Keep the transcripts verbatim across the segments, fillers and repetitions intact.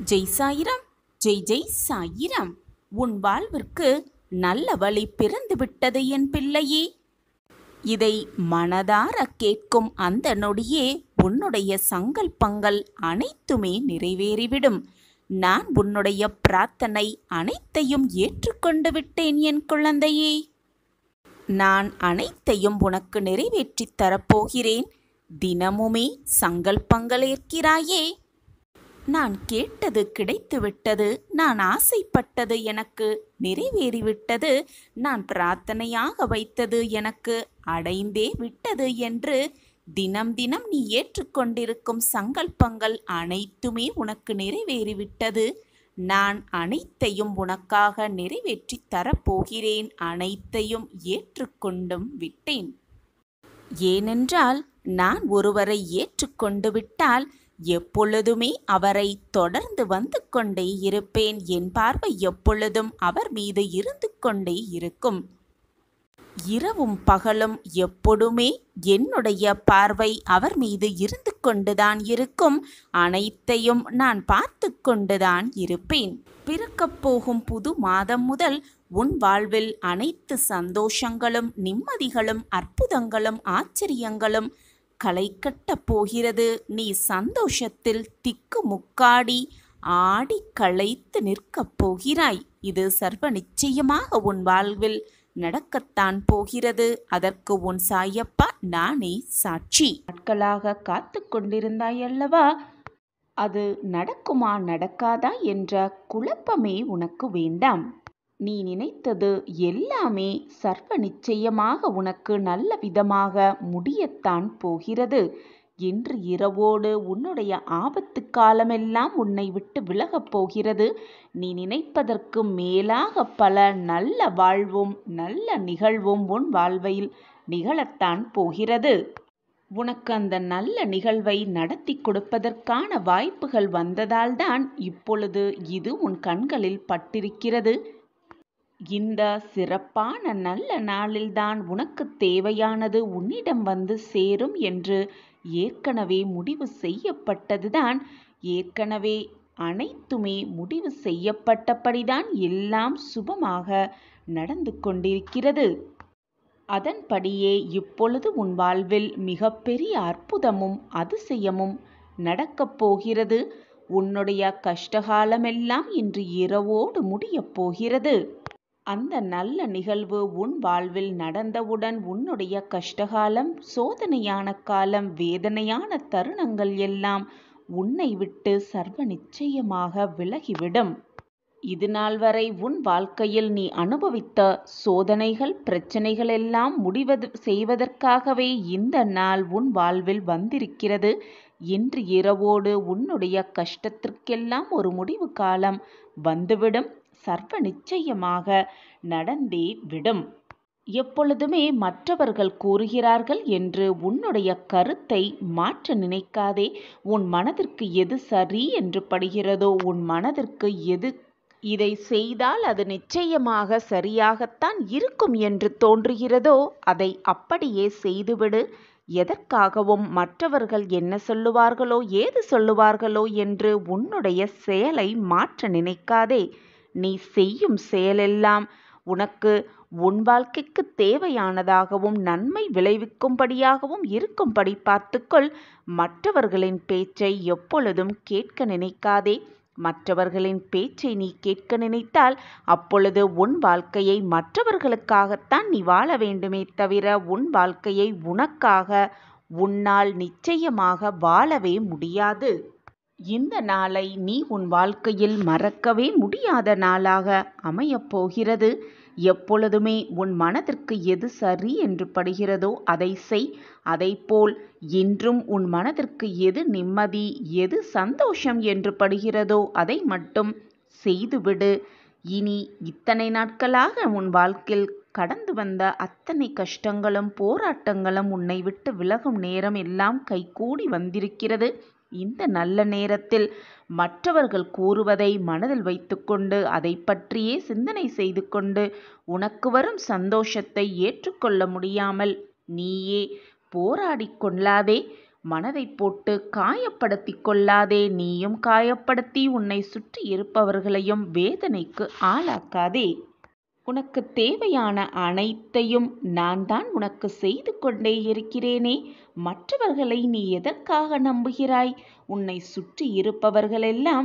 ஜெய் சாயிரம், ஜெய் ஜெய் சாயிரம். உன் வாழ்விற்கு நல்ல வழி பிறந்து விட்டது என் பிள்ளையே. இதை மனதார கேட்கும் அந்த நொடியே உன்னுடைய சங்கல்பங்கள் அனைத்துமே நிறைவேறிவிடும். நான் உன்னுடைய பிரார்த்தனை அனைத்தையும் ஏற்றுக்கொண்டு விட்டேன் என் குழந்தையே. நான் அனைத்தையும் உனக்கு நிறைவேற்றித் தரப்போகிறேன். தினமுமே சங்கல்பங்கள் ஏற்கிறாயே. நான் கேட்டது கிடைத்துவிட்டது, நான் ஆசைப்பட்டது எனக்கு நிறைவேறிவிட்டது, நான் பிரார்த்தனையாக வைத்தது எனக்கு அடைந்தே விட்டது என்று தினம் தினம் நீ ஏற்றுக்கொண்டிருக்கும் சங்கல்பங்கள் அனைத்துமே உனக்கு நிறைவேறிவிட்டது. நான் அனைத்தையும் உனக்காக நிறைவேற்றி தரப்போகிறேன். அனைத்தையும் ஏற்றுக்கொண்டும் விட்டேன். ஏனென்றால் நான் ஒருவரை ஏற்றுக்கொண்டு விட்டால் எப்பொழுதுமே அவரை தொடர்ந்து வந்து கொண்டே இருப்பேன். என் பார்வை எப்பொழுதும் அவர் மீது இருந்து கொண்டே இருக்கும். இரவும் பகலும் எப்பொழுதுமே என்னுடைய பார்வை அவர் மீது இருந்து கொண்டுதான் இருக்கும். அனைத்தையும் நான் பார்த்து கொண்டுதான் இருப்பேன். பிறக்கப் போகும் புது மாதம் முதல் உன் வாழ்வில் அனைத்து சந்தோஷங்களும் நிம்மதிகளும் அற்புதங்களும் ஆச்சரியங்களும் களை கட்டப் போகிறது. நீ சந்தோஷத்தில் திக்கு முக்காடி ஆடி களைத்து நிற்கப் போகிறாய். இது சர்வ நிச்சயமாக உன் வாழ்வில் நடக்கத்தான் போகிறது. அதற்கு உன் சாயப்பா நானே சாட்சி. நாட்களாக காத்து கொண்டிருந்தாய் அல்லவா? அது நடக்குமா நடக்காதா என்ற குழப்பமே உனக்கு வேண்டாம். நீ நினைத்தது எல்லாமே சர்வ நிச்சயமாக உனக்கு நல்ல விதமாக முடியத்தான் போகிறது. இன்று இரவோடு உன்னுடைய ஆபத்து காலமெல்லாம் உன்னை விட்டு விலகப் போகிறது. நீ நினைப்பதற்கு மேலாக பல நல்ல வாழ்வும் நல்ல நிகழ்வும் உன் வாழ்வில் நிகழத்தான் போகிறது. உனக்கு அந்த நல்ல நிகழ்வை நடத்தி கொடுப்பதற்கான வாய்ப்புகள் வந்ததால்தான் இப்பொழுது இது உன் கண்களில் பட்டிருக்கிறது. இந்த சிறப்பான நல்ல நாளில்தான் உனக்கு தேவையானது உன்னிடம் வந்து சேரும் என்று ஏற்கனவே முடிவு செய்யப்பட்டதுதான். ஏற்கனவே அனைத்துமே முடிவு செய்யப்பட்டபடிதான் எல்லாம் சுபமாக நடந்து கொண்டிருக்கிறது. அதன்படியே இப்பொழுது உன் வாழ்வில் மிகப்பெரிய அற்புதமும் அதிசயமும் நடக்கப் போகிறது. உன்னுடைய கஷ்டகாலமெல்லாம் இன்று இரவோடு முடியப் போகிறது. அந்த நல்ல நிகழ்வு உன் வாழ்வில் நடந்தவுடன் உன்னுடைய கஷ்டகாலம், சோதனையான காலம், வேதனையான தருணங்கள் எல்லாம் உன்னை விட்டு சர்வ நிச்சயமாக விலகிவிடும். இது நாள் வரை உன் வாழ்க்கையில் நீ அனுபவித்த சோதனைகள், பிரச்சனைகள் எல்லாம் முடிவது செய்வதற்காகவே இந்த நாள் உன் வாழ்வில் வந்திருக்கிறது. இன்று இரவோடு உன்னுடைய கஷ்டத்திற்கெல்லாம் ஒரு முடிவு காலம் வந்துவிடும். சர்வ நிச்சயமாக நடந்தே விடும். எப்பொழுதுமே மற்றவர்கள் கூறுகிறார்கள் என்று உன்னுடைய கருத்தை மாற்ற நினைக்காதே. உன் மனதிற்கு எது சரி என்று படுகிறதோ, உன் மனதிற்கு எது இதை செய்தால் அது நிச்சயமாக சரியாகத்தான் இருக்கும் என்று தோன்றுகிறதோ அதை அப்படியே செய்துவிடு. எதற்காகவும் மற்றவர்கள் என்ன சொல்லுவார்களோ ஏது சொல்லுவார்களோ என்று உன்னுடைய செயலை மாற்ற நினைக்காதே. நீ செய்யும் செயலெல்லாம் உனக்கு உன் வாழ்க்கைக்கு தேவையானதாகவும் நன்மை விளைவிக்கும்படியாகவும் இருக்கும்படி பார்த்துக்கொள். மற்றவர்களின் பேச்சை எப்பொழுதும் கேட்க நினைக்காதே. மற்றவர்களின் பேச்சை நீ கேட்க நினைத்தால் அப்பொழுது உன் வாழ்க்கையை மற்றவர்களுக்காகத்தான் நீ வாழ வேண்டுமே தவிர உன் வாழ்க்கையை உனக்காக உன்னால் நிச்சயமாக வாழவே முடியாது. இந்த நாளை நீ உன் வாழ்க்கையில் மறக்கவே முடியாத நாளாக அமையப் போகிறது. எப்பொழுதுமே உன் மனதிற்கு எது சரி என்று படுகிறதோ அதை செய். அதைப்போல் இன்றும் உன் மனதிற்கு எது நிம்மதி, எது சந்தோஷம் என்று படுகிறதோ அதை மட்டும் செய்துவிடு. இனி இத்தனை நாட்களாக உன் வாழ்க்கையில் கடந்து வந்த அத்தனை கஷ்டங்களும் போராட்டங்களும் உன்னை விட்டு விலகும் நேரம் எல்லாம் கைகூடி வந்திருக்கிறது. இந்த நல்ல நேரத்தில் மற்றவர்கள் கூறுவதை மனதில் வைத்துக்கொண்டு அதை பற்றியே சிந்தனை செய்து கொண்டு உனக்கு வரும் சந்தோஷத்தை ஏற்றுக்கொள்ள முடியாமல் நீயே போராடி கொள்ளாதே. மனதை போட்டு காயப்படுத்தி கொள்ளாதே. நீயும் காயப்படுத்தி உன்னை சுற்றி இருப்பவர்களையும் வேதனைக்கு ஆளாக்காதே. உனக்கு தேவையான அனைத்தையும் நான் தான் உனக்கு செய்து கொண்டே இருக்கிறேனே. மற்றவர்களை நீ எதற்காக நம்புகிறாய்? உன்னை சுற்றி இருப்பவர்களெல்லாம்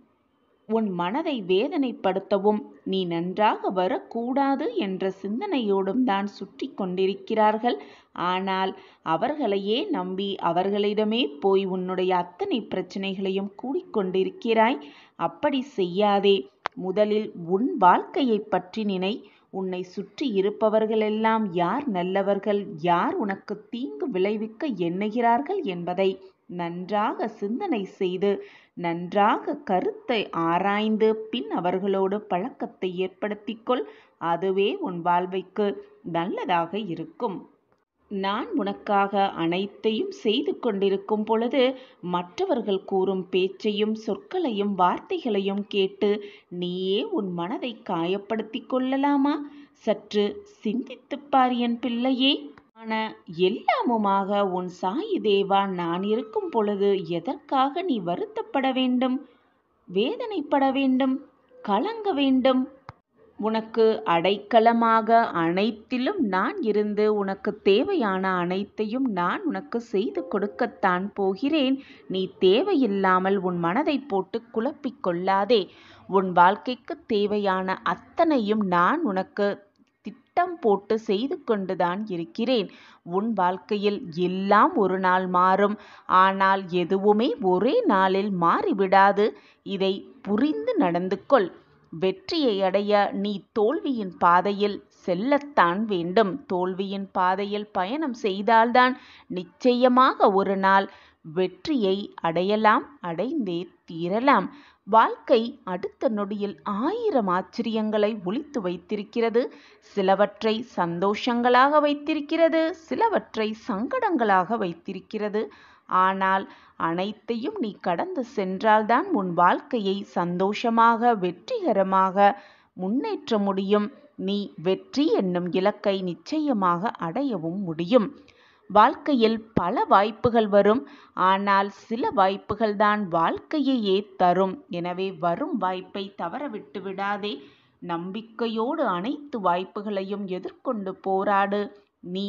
உன் மனதை வேதனைப்படுத்தவும் நீ நன்றாக வரக்கூடாது என்ற சிந்தனையோடும் தான் சுற்றி கொண்டிருக்கிறார்கள். ஆனால் அவர்களையே நம்பி அவர்களிடமே போய் உன்னுடைய அத்தனை பிரச்சனைகளையும் கூடிக்கொண்டிருக்கிறாய். அப்படி செய்யாதே. முதலில் உன் வாழ்க்கையை பற்றி நினை. உன்னை சுற்றி இருப்பவர்களெல்லாம் யார் நல்லவர்கள், யார் உனக்கு தீங்கு விளைவிக்க எண்ணுகிறார்கள் என்பதை நன்றாக சிந்தனை செய்து நன்றாக கருத்தை ஆராய்ந்து பின் அவர்களோடு பழக்கத்தை ஏற்படுத்திக்கொள். அதுவே உன் வாழ்வைக்கு நல்லதாக இருக்கும். நான் உனக்காக அனைத்தையும் செய்து கொண்டிருக்கும் பொழுது மற்றவர்கள் கூறும் பேச்சையும் சொற்களையும் வார்த்தைகளையும் கேட்டு நீயே உன் மனதை காயப்படுத்தி கொள்ளலாமா? சற்று சிந்தித்துப்பார் என் பிள்ளையே. ஆனா எல்லாமுமாக உன் சாயி தேவா நான் இருக்கும் பொழுது எதற்காக நீ வருத்தப்பட வேண்டும், வேதனைப்பட வேண்டும், கலங்க வேண்டும்? உனக்கு அடைக்கலமாக அனைத்திலும் நான் இருந்து உனக்கு தேவையான அனைத்தையும் நான் உனக்கு செய்து கொடுக்கத்தான் போகிறேன். நீ தேவையில்லாமல் உன் மனதை போட்டு குழப்பிக் கொள்ளாதே. உன் வாழ்க்கைக்கு தேவையான அத்தனையும் நான் உனக்கு திட்டம் போட்டு செய்து கொண்டுதான் இருக்கிறேன். உன் வாழ்க்கையில் எல்லாம் ஒரு நாள் மாறும். ஆனால் எதுவுமே ஒரே நாளில் மாறிவிடாது. இதை புரிந்து நடந்து கொள். வெற்றியை அடைய நீ தோல்வியின் பாதையில் செல்லத்தான் வேண்டும். தோல்வியின் பாதையில் பயணம் செய்தால்தான் நிச்சயமாக ஒரு நாள் வெற்றியை அடையலாம், அடைந்தே தீரலாம். வாழ்க்கை அடுத்த நொடியில் ஆயிரம் ஆச்சரியங்களை ஒளித்து வைத்திருக்கிறது. சிலவற்றை சந்தோஷங்களாக வைத்திருக்கிறது, சிலவற்றை சங்கடங்களாக வைத்திருக்கிறது. ஆனால் அனைத்தையும் நீ கடந்து சென்றால்தான் உன் வாழ்க்கையை சந்தோஷமாக வெற்றிகரமாக முன்னேற்ற முடியும். நீ வெற்றி என்னும் இலக்கை நிச்சயமாக அடையவும் முடியும். வாழ்க்கையில் பல வாய்ப்புகள் வரும். ஆனால் சில வாய்ப்புகள் தான் வாழ்க்கையையே தரும். எனவே வரும் வாய்ப்பை தவறவிட்டு விடாதே. நம்பிக்கையோடு அனைத்து வாய்ப்புகளையும் எதிர்கொண்டு போராடு. நீ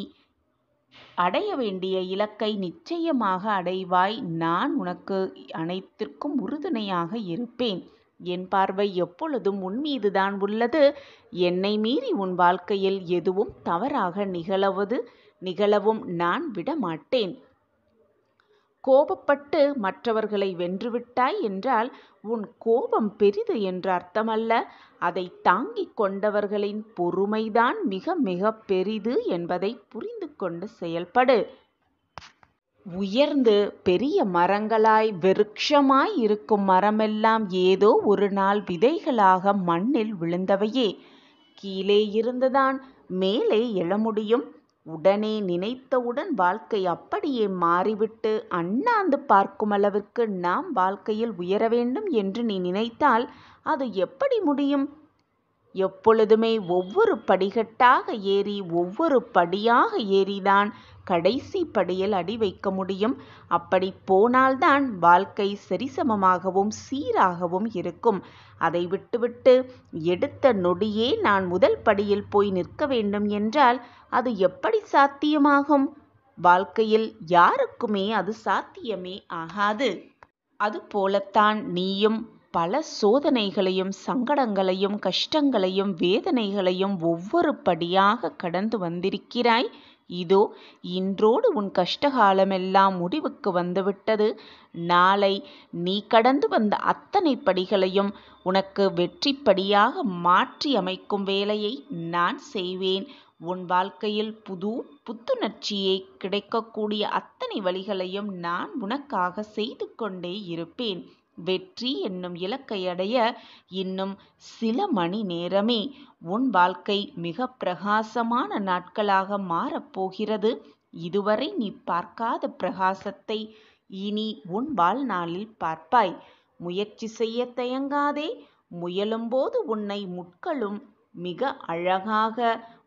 அடைய வேண்டிய இலக்கை நிச்சயமாக அடைவாய். நான் உனக்கு அனைத்திற்கும் உறுதுணையாக இருப்பேன். என் பார்வை எப்பொழுதும் உன் மீதுதான் உள்ளது. என்னை மீறி உன் வாழ்க்கையில் எதுவும் தவறாக நிகழவது நிகழவும் நான் விடமாட்டேன். கோபப்பட்டு மற்றவர்களை வென்றுவிட்டாய் என்றால் உன் கோபம் பெரிது என்று அர்த்தமல்ல. அதை தாங்கிக் கொண்டவர்களின் பொறுமைதான் மிக மிக பெரிது என்பதை புரிந்து கொண்டு செயல்படு. உயர்ந்து பெரிய மரங்களாய் விருட்சமாய் இருக்கும் மரமெல்லாம் ஏதோ ஒரு நாள் விதைகளாக மண்ணில் விழுந்தவையே. கீழே இருந்துதான் மேலே எழ முடியும். உடனே நினைத்தவுடன் வாழ்க்கை அப்படியே மாறிவிட்டு அண்ணாந்து பார்க்கும் அளவிற்கு நாம் வாழ்க்கையில் உயர வேண்டும் என்று நீ நினைத்தால் அது எப்படி முடியும்? எப்பொழுதுமே ஒவ்வொரு படிக்கட்டாக ஏறி ஒவ்வொரு படியாக ஏறிதான் கடைசி படியில் அடி வைக்க முடியும். அப்படி போனால்தான் வாழ்க்கை சரிசமமாகவும் சீராகவும் இருக்கும். அதை விட்டுவிட்டு எடுத்த நொடியே நான் முதல் படியில் போய் நிற்க வேண்டும் என்றால் அது எப்படி சாத்தியமாகும்? வாழ்க்கையில் யாருக்குமே அது சாத்தியமே ஆகாது. அதுபோலத்தான் நீயும் பல சோதனைகளையும் சங்கடங்களையும் கஷ்டங்களையும் வேதனைகளையும் ஒவ்வொரு படியாக கடந்து வந்திருக்கிறாய். இதோ இன்றோடு உன் கஷ்டகாலமெல்லாம் முடிவுக்கு வந்துவிட்டது. நாளை நீ கடந்து வந்த அத்தனை படிகளையும் உனக்கு வெற்றிப்படியாக மாற்றி அமைக்கும் வேலையை நான் செய்வேன். உன் வாழ்க்கையில் புது புத்துணர்ச்சியை கிடைக்கக்கூடிய அத்தனை வழிகளையும் நான் உனக்காக செய்து கொண்டே இருப்பேன். வெற்றி என்னும் இலக்கை அடைய இன்னும் சில மணி நேரமே. உன் வாழ்க்கை மிக பிரகாசமான நாட்களாக மாறப்போகிறது. இதுவரை நீ பார்க்காத பிரகாசத்தை இனி உன் வாழ்நாளில் பார்ப்பாய். முயற்சி செய்ய தயங்காதே. முயலும்போது உன்னை முட்களும் மிக அழகாக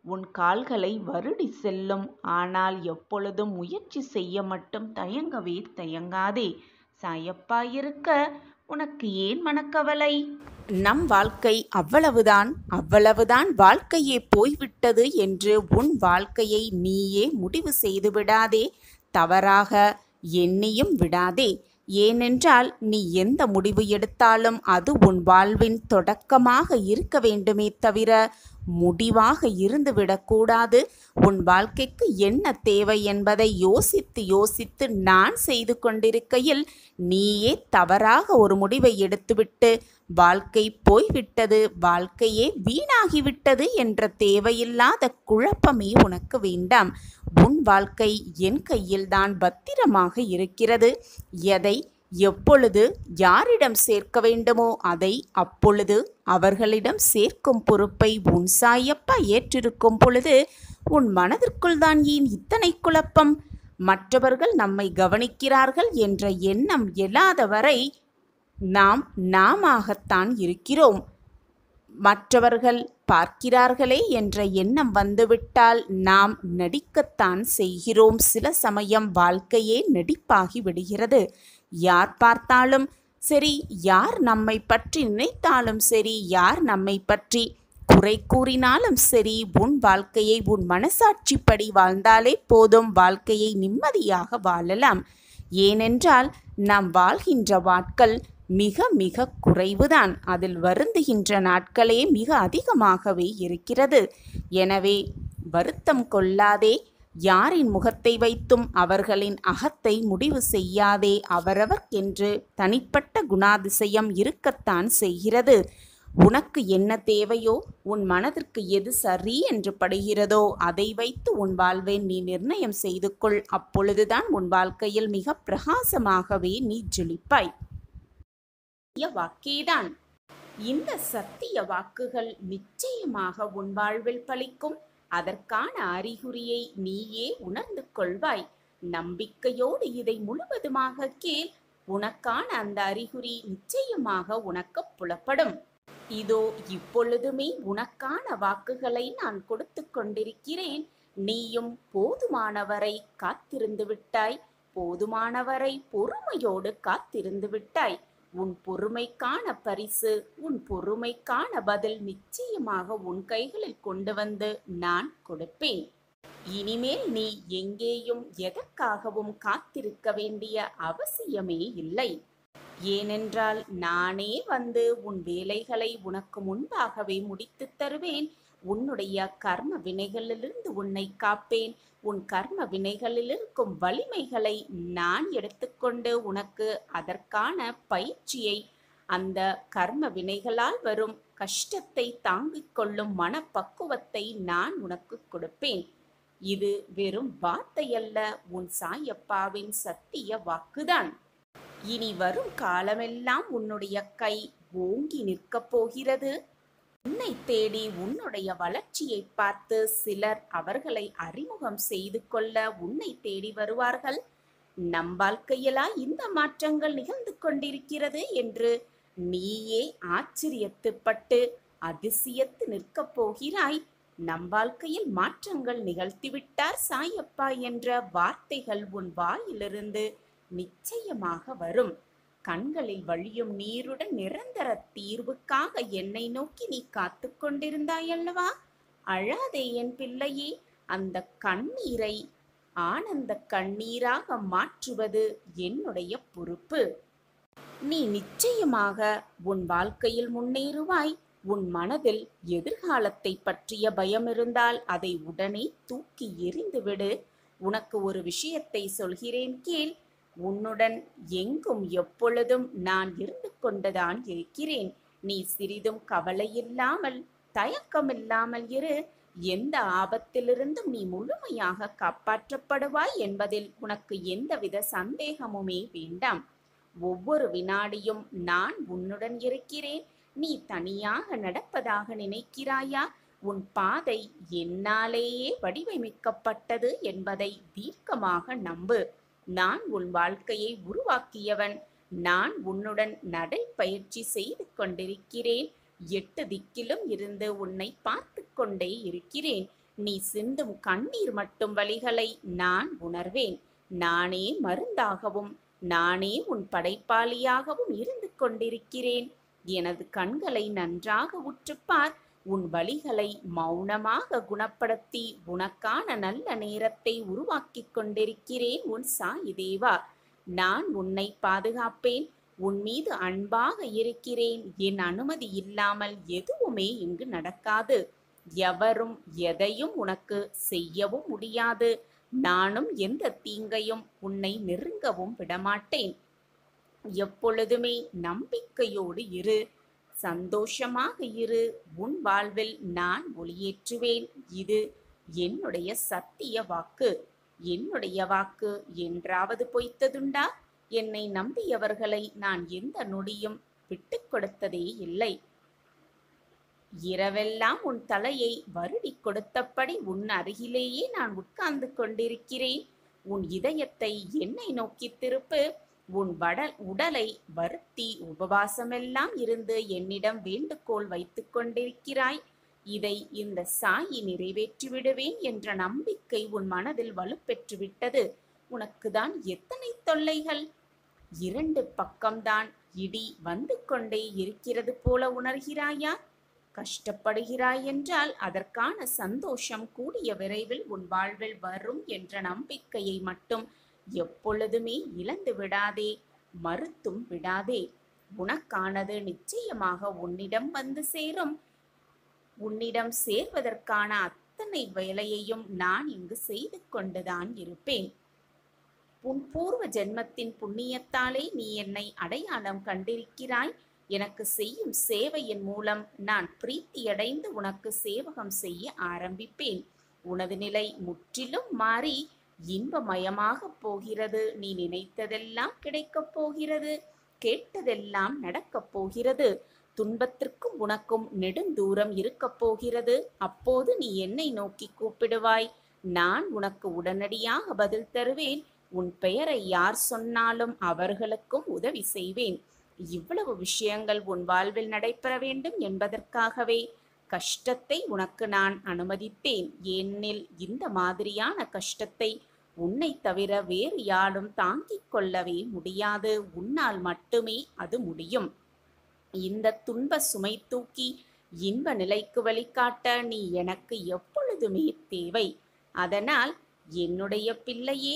உன் கால்களை வருடி செல்லும். ஆனால் எப்பொழுதும் முயற்சி செய்ய மட்டும் தயங்கவே தயங்காதே. சாயப்பா இருக்க உனக்கு ஏன் மனக்கவலை? நம் வாழ்க்கை அவ்வளவுதான், அவ்வளவுதான், வாழ்க்கையே போய்விட்டது என்று உன் வாழ்க்கையை நீயே முடிவு செய்து விடாதே. தவறாக எண்ணியும் விடாதே. ஏனென்றால் நீ எந்த முடிவு எடுத்தாலும் அது உன் வாழ்வின் தொடக்கமாக இருக்க வேண்டுமே தவிர முடிவாக இருந்துவிடக்கூடாது. உன் வாழ்க்கைக்கு என்ன தேவை என்பதை யோசித்து யோசித்து நான் செய்து கொண்டிருக்கையில் நீயே தவறாக ஒரு முடிவை எடுத்துவிட்டு வாழ்க்கை போய்விட்டது, வாழ்க்கையே வீணாகிவிட்டது என்ற தேவையில்லாத குழப்பமே உனக்கு வேண்டாம். உன் வாழ்க்கை என் கையில்தான் பத்திரமாக இருக்கிறது. எதை எப்பொழுது யாரிடம் சேர்க்க வேண்டுமோ அதை அப்பொழுது அவர்களிடம் சேர்க்கும் பொறுப்பை உன் சாயப்பா ஏற்றிருக்கும் பொழுது உன் மனதிற்குள் தான் ஏன் இத்தனை குழப்பம்? மற்றவர்கள் நம்மை கவனிக்கிறார்கள் என்ற எண்ணம் எழாதவரை நாம் நாமாகத்தான் இருக்கிறோம். மற்றவர்கள் பார்க்கிறார்களே என்ற எண்ணம் வந்துவிட்டால் நாம் நடிக்கத்தான் செய்கிறோம். சில சமயம் வாழ்க்கையே நடிப்பாகி விடுகிறது. யார் பார்த்தாலும் சரி, யார் நம்மை பற்றி நினைத்தாலும் சரி, யார் நம்மை பற்றி குறை கூறினாலும் சரி, உன் வாழ்க்கையை உன் மனசாட்சிப்படி வாழ்ந்தாலே போதும். வாழ்க்கையை நிம்மதியாக வாழலாம். ஏனென்றால் நாம் வாழ்கின்ற நாட்கள் மிக மிக குறைவுதான். அதில் வருந்துகின்ற நாட்களே மிக அதிகமாகவே இருக்கிறது. எனவே வருத்தம் கொள்ளாதே. யாரின் முகத்தை வைத்தும் அவர்களின் அகத்தை முடிவு செய்யாதே. அவரவர்க்கென்று தனிப்பட்ட குணாதிசயம் இருக்கத்தான் செய்கிறது. உனக்கு என்ன தேவையோ, உன் மனதிற்கு எது சரி என்று படுகிறதோ அதை வைத்து உன் வாழ்வை நீ நிர்ணயம் செய்து கொள். அப்பொழுதுதான் உன் வாழ்க்கையில் மிக பிரகாசமாகவே நீ ஜொலிப்பாய். வாக்கேதான். இந்த சத்திய வாக்குகள் நிச்சயமாக உன் வாழ்வில் பலிக்கும். அதற்கான அறிகுறியை நீயே உணர்ந்து கொள்வாய். நம்பிக்கையோடு இதை முழுவதுமாக கேள். உனக்கான அந்த அறிகுறி நிச்சயமாக உனக்கு புலப்படும். இதோ இப்பொழுதுமே உனக்கான வாக்குகளை நான் கொடுத்து கொண்டிருக்கிறேன். நீயும் போதுமானவரை காத்திருந்து விட்டாய். போதுமானவரை பொறுமையோடு காத்திருந்து விட்டாய். உன் பொறுமைக்கான பரிசு, உன் பொறுமைக்கான பதில் நிச்சயமாக உன் கைகளில் கொண்டு வந்து நான் கொடுப்பேன். இனிமேல் நீ எங்கேயும் எதற்காகவும் காத்திருக்க வேண்டிய அவசியமே இல்லை. ஏனென்றால் நானே வந்து உன் வேலைகளை உனக்கு முன்பாகவே முடித்து தருவேன். உன்னுடைய கர்ம வினைகளிலிருந்து உன்னை காப்பேன். உன் கர்ம வினைகளில் இருக்கும் வலிமைகளை நான் எடுத்துக்கொண்டு உனக்கு அதற்கான பயிற்சியை, அந்த கர்ம வினைகளால் வரும் கஷ்டத்தை தாங்கிக் கொள்ளும் மனப்பக்குவத்தை நான் உனக்கு கொடுப்பேன். இது வெறும் வார்த்தையல்ல, உன் சாயப்பாவின் சத்திய வாக்குதான். இனி வரும் காலமெல்லாம் உன்னுடைய கை ஓங்கி நிற்கப் போகிறது. உன்னை தேடி உன்னுடைய வளர்ச்சியை பார்த்து சிலர் அவர்களை அறிமுகம் செய்து கொள்ள உன்னை தேடி வருவார்கள். நம் வாழ்க்கையிலா இந்த மாற்றங்கள் நிகழ்ந்து கொண்டிருக்கிறது என்று நீயே ஆச்சரியத்துப்பட்டு அதிசயத்து நிற்கப் போகிறாய். நம் வாழ்க்கையில் மாற்றங்கள் நிகழ்த்திவிட்டார் சாயப்பா என்ற வார்த்தைகள் உன் வாயிலிருந்து நிச்சயமாக வரும். கண்களில் வழியும் நீருடன் நிரந்தர தீர்வுக்காக என்னை நோக்கி நீ காத்து கொண்டிருந்தாயல்லவா? அழாதே என் பிள்ளையே. அந்த கண்ணீரை ஆனந்த கண்ணீராக மாற்றுவது என்னுடைய பொறுப்பு. நீ நிச்சயமாக உன் வாழ்க்கையில் முன்னேறுவாய். உன் மனதில் எதிர்காலத்தை பற்றிய பயம் இருந்தால் அதை உடனே தூக்கி எறிந்துவிடு. உனக்கு ஒரு விஷயத்தை சொல்கிறேன் கேள். உன்னுடன் எங்கும் எப்பொழுதும் நான் இருந்து கொண்டுதான் இருக்கிறேன். நீ சிறிதும் கவலையில்லாமல் தயக்கமில்லாமல் இரு. எந்த ஆபத்திலிருந்தும் நீ முழுமையாக காப்பாற்றப்படுவாய் என்பதில் உனக்கு எந்தவித சந்தேகமுமே வேண்டாம். ஒவ்வொரு வினாடியும் நான் உன்னுடன் இருக்கிறேன். நீ தனியாக நடப்பதாக நினைக்கிறாயா? உன் பாதை என்னாலேயே வடிவமைக்கப்பட்டது என்பதை தீர்க்கமாக நம்பு. நான் உன் வாழ்க்கையை உருவாக்கியவன். நான் உன்னுடன் நடைப்பயிற்சி செய்து கொண்டிருக்கிறேன். எட்டு திக்கிலும் இருந்து உன்னை பார்த்து கொண்டே இருக்கிறேன். நீ சிந்தும் கண்ணீர் மட்டும் வலிகளை நான் உணர்வேன். நானே மருந்தாகவும் நானே உன் படைப்பாளியாகவும் இருந்து கொண்டிருக்கிறேன். எனது கண்களை நன்றாக உற்றுப்பார். உன் வலிகளை மௌனமாக குணப்படுத்தி உனக்கான நல்ல நேரத்தை உருவாக்கிக் கொண்டிருக்கிறேன் உன் சாயி தேவா. நான் உன்னை பாதுகாப்பேன். உன் மீது அன்பாக இருக்கிறேன். என் அனுமதி இல்லாமல் எதுவுமே இங்கு நடக்காது. எவரும் எதையும் உனக்கு செய்யவும் முடியாது. நானும் எந்த தீங்கையும் உன்னை நெருங்கவும் விடமாட்டேன். எப்பொழுதுமே நம்பிக்கையோடு இரு, சந்தோஷமாக இரு. உன் வாழ்வில் நான் ஒளியேற்றுவேன். இது என்னுடைய சத்திய வாக்கு. என்னுடைய வாக்கு என்றாவது பொய்த்ததுண்டா? என்னை நம்பியவர்களை நான் எந்த நொடியும் விட்டு கொடுத்ததே இல்லை. இரவெல்லாம் உன் தலையை வருடி கொடுத்தபடி உன் அருகிலேயே நான் உட்கார்ந்து கொண்டிருக்கிறேன். உன் இதயத்தை என்னை நோக்கி திருப்பு. உன் வடல் உடலை வருத்தி உபவாசமெல்லாம் இருந்து என்னிடம் வேண்டுகோள் வைத்து கொண்டிருக்கிறாய். இதை இந்த சாயி நிறைவேற்றி விடுவேன் என்ற நம்பிக்கை உன் மனதில் வலுப்பெற்று விட்டது. உனக்குதான் எத்தனை தொல்லைகள்! இரண்டு பக்கம்தான் இடி வந்து கொண்டே இருக்கிறது போல உணர்கிறாயா? கஷ்டப்படுகிறாய் என்றால் அதற்கான சந்தோஷம் கூடிய விரைவில் உன் வாழ்வில் வரும் என்ற நம்பிக்கையை மட்டும் எப்பொழுதுமே இழந்து விடாதே, மறுத்தும் விடாதே. உனக்கானது நிச்சயமாக உன்னிடம் வந்து சேரும். உன்னிடம் சேர்வதற்கான அத்தனை வேலையையும் நான் இங்கு செய்து கொண்டுதான் இருப்பேன். உன் பூர்வ ஜென்மத்தின் புண்ணியத்தாலே நீ என்னை அடையாளம் கண்டிருக்கிறாய். எனக்கு செய்யும் சேவையின் மூலம் நான் பிரீத்தியடைந்து உனக்கு சேவகம் செய்ய ஆரம்பிப்பேன். உனது நிலை முற்றிலும் மாறி இன்பமயமாக போகிறது. நீ நினைத்ததெல்லாம் கிடைக்கப் போகிறது. கேட்டதெல்லாம் நடக்கப் போகிறது. துன்பத்திற்கும் உனக்கும் நெடுந்தூரம் இருக்கப் போகிறது. அப்போது நீ என்னை நோக்கி கூப்பிடுவாய். நான் உனக்கு உடனடியாக பதில் தருவேன். உன் பெயரை யார் சொன்னாலும் அவர்களுக்கும் உதவி செய்வேன். இவ்வளவு விஷயங்கள் உன் வாழ்வில் நடைபெற வேண்டும் என்பதற்காகவே கஷ்டத்தை உனக்கு நான் அனுமதித்தேன். ஏனெனில் இந்த மாதிரியான கஷ்டத்தை உன்னை தவிர வேறு யாரும் தாங்கிக் கொள்ளவே முடியாது. உன்னால் மட்டுமே அது முடியும். இந்த துன்ப சுமை தூக்கி இன்ப நிலைக்கு வழிகாட்ட நீ எனக்கு எப்பொழுதுமே தேவை. அதனால் என்னுடைய பிள்ளையே,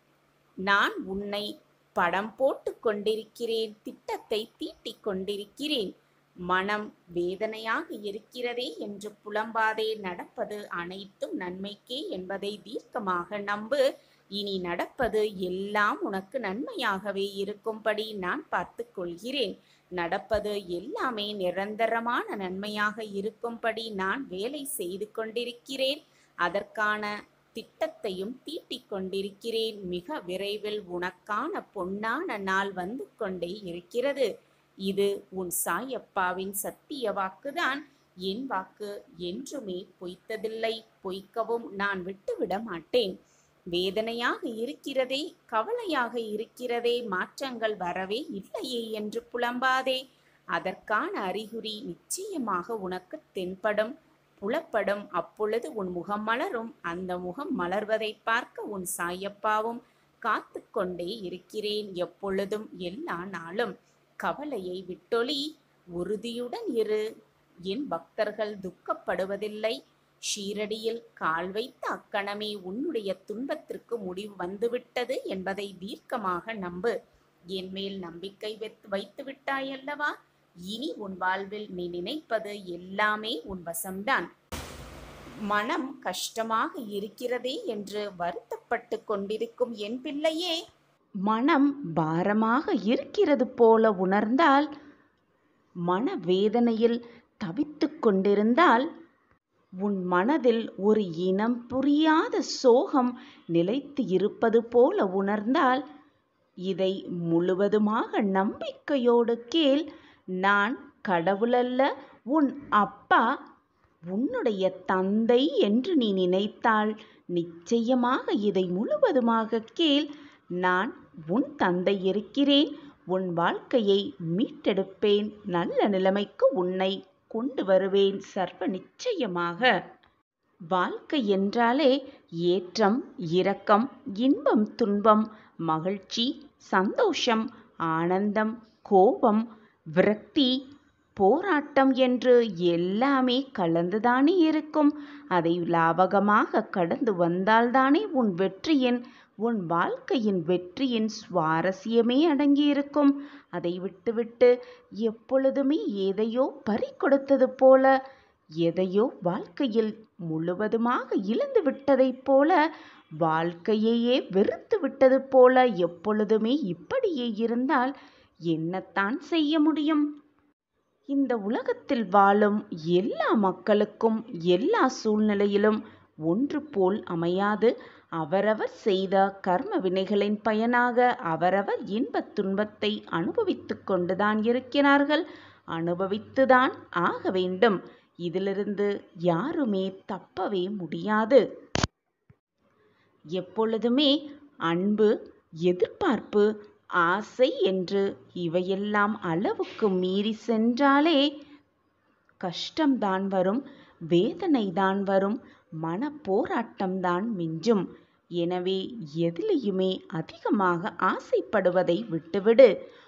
நான் உன்னை படம் போட்டு கொண்டிருக்கிறேன். திட்டத்தை தீட்டிக் கொண்டிருக்கிறேன். மனம் வேதனையாக இருக்கிறதே என்று புலம்பாதே. நடப்பது அனைத்தும் நன்மைக்கே என்பதை தீர்க்கமாக நம்பு. இனி நடப்பது எல்லாம் உனக்கு நன்மையாகவே இருக்கும்படி நான் பார்த்து கொள்கிறேன். நடப்பது எல்லாமே நிரந்தரமான நன்மையாக இருக்கும்படி நான் வேலை செய்து கொண்டிருக்கிறேன். அதற்கான திட்டத்தையும் தீட்டிக் கொண்டிருக்கிறேன். மிக விரைவில் உனக்கான பொன்னான நாள் வந்து கொண்டே இருக்கிறது. இது உன் சாயப்பாவின் சத்திய வாக்குதான். என் வாக்கு என்றுமே பொய்த்ததில்லை. பொய்க்கவும் நான் விட்டுவிட மாட்டேன். வேதனையாக இருக்கிறதே, கவலையாக இருக்கிறதே, மாற்றங்கள் வரவே இல்லையே என்று புலம்பாதே. அதற்கான அறிகுறி நிச்சயமாக உனக்கு தென்படும், புலப்படும். அப்பொழுது உன் முகம் மலரும். அந்த முகம் மலர்வதை பார்க்க உன் சாயப்பாவும் காத்து கொண்டே இருக்கிறேன். எப்பொழுதும் எல்லா நாளும் கவலையை விட்டொளி. உறுதியுடன் இரு. என் பக்தர்கள் துக்கப்படுவதில்லை. ஷீரடியில் கால் வைத்த அக்கணமே உன்னுடைய துன்பத்திற்கு முடிவு வந்துவிட்டது என்பதை தீர்க்கமாக நம்பு. என் மேல் நம்பிக்கை வைத்து விட்டாயல்லவா? இனி உன் வாழ்வில் நீ நினைப்பது எல்லாமே உன் வசம்தான். மனம் கஷ்டமாக இருக்கிறதே என்று வருத்தப்பட்டு கொண்டிருக்கும் என் பிள்ளையே, மனம் பாரமாக இருக்கிறது போல உணர்ந்தால், மனவேதனையில் தவித்து கொண்டிருந்தால், உன் மனதில் ஒரு இனம் புரியாத சோகம் நிலைத்து இருப்பது போல உணர்ந்தால், இதை முழுவதுமாக நம்பிக்கையோடு கேள். நான் கடவுளல்ல, உன் அப்பா, உன்னுடைய தந்தை என்று நீ நினைத்தால் நிச்சயமாக இதை முழுவதுமாக கேள். நான் உன் தந்தை இருக்கிறேன். உன் வாழ்க்கையை மீட்டெடுப்பேன். நல்ல நிலைமைக்கு உன்னை கொண்டு வருவேன் சர்வ நிச்சயமாக. வாழ்க்கை என்றாலே ஏற்றம், இரக்கம், இன்பம், துன்பம், மகிழ்ச்சி, சந்தோஷம், ஆனந்தம், கோபம், விரக்தி, போராட்டம் என்று எல்லாமே கலந்துதானே இருக்கும். அதை லாவகமாக கடந்து வந்தால்தானே உன் வெற்றியின் உன் வாழ்க்கையின் வெற்றியின் சுவாரஸ்யமே அடங்கியிருக்கும். அதை விட்டுவிட்டு எப்பொழுதுமே எதையோ பறிகொடுத்தது போல, எதையோ வாழ்க்கையில் முழுவதுமாக இழந்து விட்டதைப் போல, வாழ்க்கையையே வெறுத்து விட்டது போல எப்பொழுதுமே இப்படியே இருந்தால் என்னத்தான் செய்ய முடியும்? இந்த உலகத்தில் வாழும் எல்லா மக்களுக்கும் எல்லா சூழ்நிலையிலும் ஒன்று போல் அமையாது. அவரவர் செய்த கர்ம வினைகளின் பயனாக அவரவர் இன்பத் துன்பத்தை அனுபவித்து கொண்டுதான் இருக்கிறார்கள். அனுபவித்துதான் ஆக வேண்டும். இதிலிருந்து யாருமே தப்பவே முடியாது. எப்பொழுதுமே அன்பு, எதிர்பார்ப்பு, ஆசை என்று இவையெல்லாம் அளவுக்கு மீறி சென்றாலே கஷ்டம்தான் வரும், வேதனைதான் வரும், மன போராட்டம்தான் மிஞ்சும். எனவே எதிலையுமே அதிகமாக ஆசைப்படுவதை விட்டுவிடு.